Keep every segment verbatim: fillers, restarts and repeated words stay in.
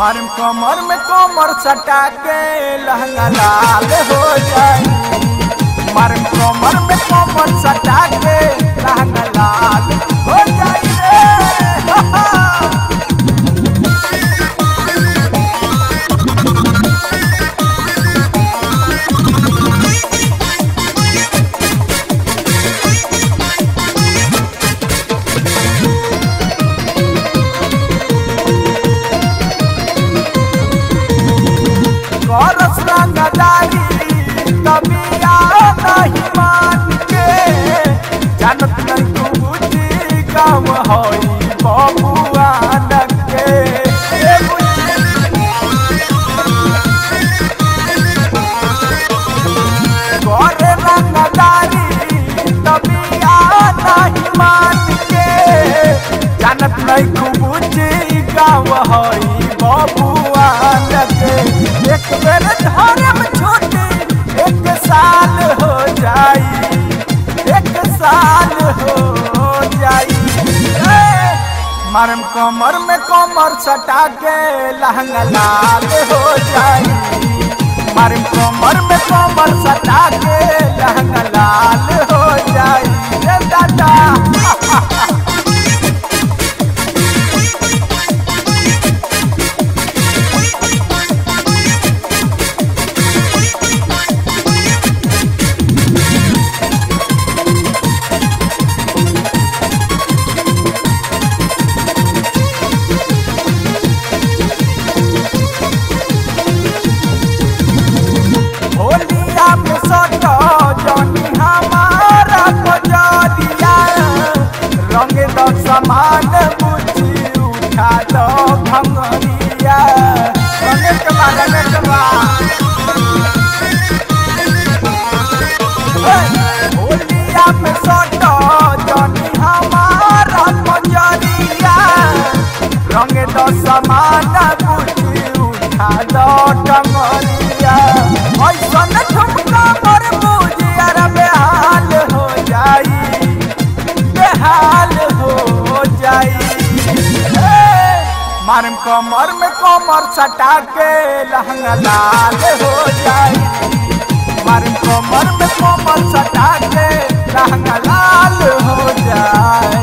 मारम कमर में कमर सटा के लहंगा लाल हो जाई। मारम कमर में कमर सटा के लहंगा लाल हो जाई रे। करस रंगदारी कबिया नहीं मान के जानत नहीं बुझी काम होई बबुआ के। करे रंगदारी कबिया नहीं मान के जानत नहीं बुझी काम होई बबुआ के। एक बेर धर्म छोटे एक साल हो जाई, एक साल हो जाई। मारम कमर में कमर सटा के लहंगा लाल हो जाई। मारम कमर में कमर सटा के लहंगा लाल हो जाई रे दादा। रंगे दो समान बुझी उठा दो भंगरिया। रंगे के बाद रंगे के बाद होलिया में सोटो जनी हमारा मजरिया। रंगे दो समान बुझी उठा दो भंगरिया। ऐसा न ठुमका पर बुझिया रे बेहाल हो जाई, बेहाल हो जाई। मारम कमर में कमर सटा के लहंगा लाल हो जाई। मारम कमर में कमर सटा के लहंगा लाल हो जाई।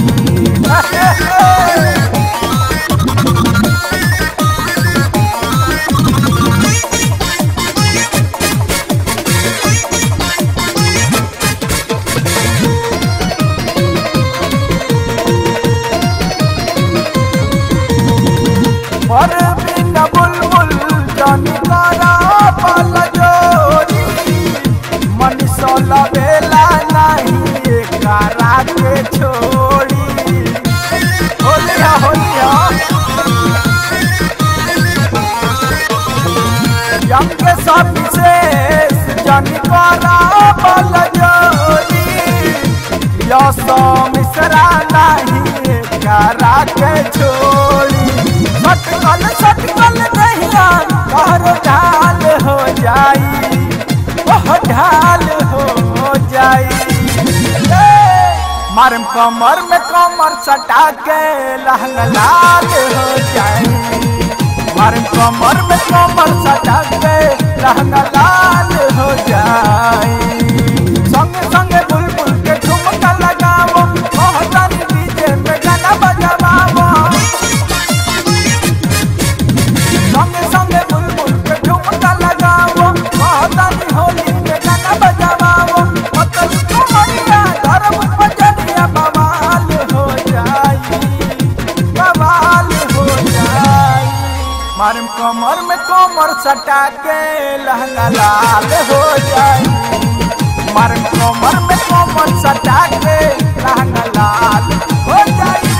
पर बिन बुलबुल जानी करा पल जोरी। मनीषो लबेला नहीं एकरा के छोड़ी। होलिया होलिया यम के सब विशेष जानी करा पल जोरी। यशो मिश्रा नहीं एकरा के छोड़ी। सटकल सटकल दहिया कहरो ढाल हो जाई, ओह ढाल हो जाई। मारम कमर में कमर सटा के लहंगा लाल हो जाई। मारम कमर में कमर सटा के लहंगा लाल हो जाई। संगे संगे बुलबुल के ठुमका लगावो, मोहतानी डीजे में गाना बजावो। संगे संगे बुलबुल के ठुमका लगावो, मोहतानी होली में गाना बजावो। मतलब तुम्हारिया धर्म बजनिया बवाल हो जाई, बवाल हो जाई। मारम कमर में कमर सटा के लहंगा लाल हो जाई। मारम कमर में कमर सटा के लहंगा लाल हो जाई।